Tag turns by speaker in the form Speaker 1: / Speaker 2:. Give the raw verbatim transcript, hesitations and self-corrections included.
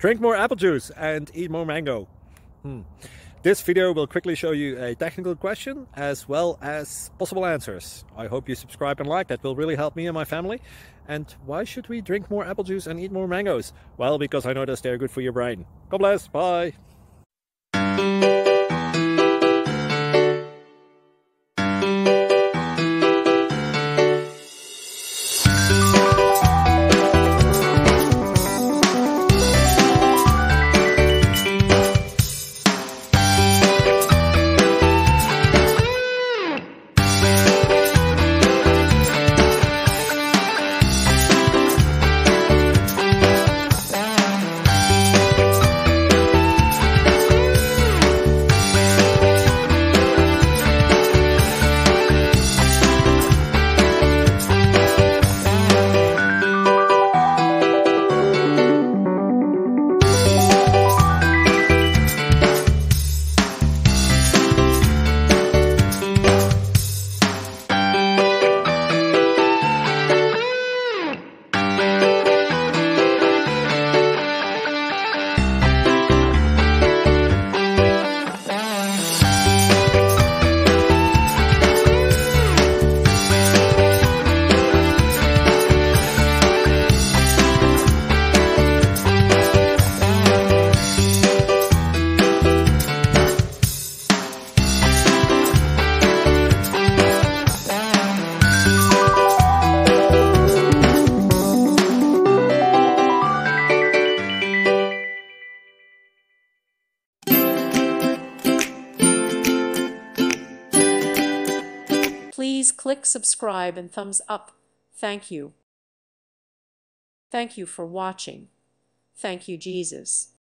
Speaker 1: Drink more apple juice and eat more mango. Hmm. This video will quickly show you a technical question as well as possible answers. I hope you subscribe and like, that will really help me and my family. And why should we drink more apple juice and eat more mangoes? Well, because I noticed they're good for your brain. God bless, bye!
Speaker 2: Please click subscribe and thumbs up. Thank you. Thank you for watching. Thank you, Jesus.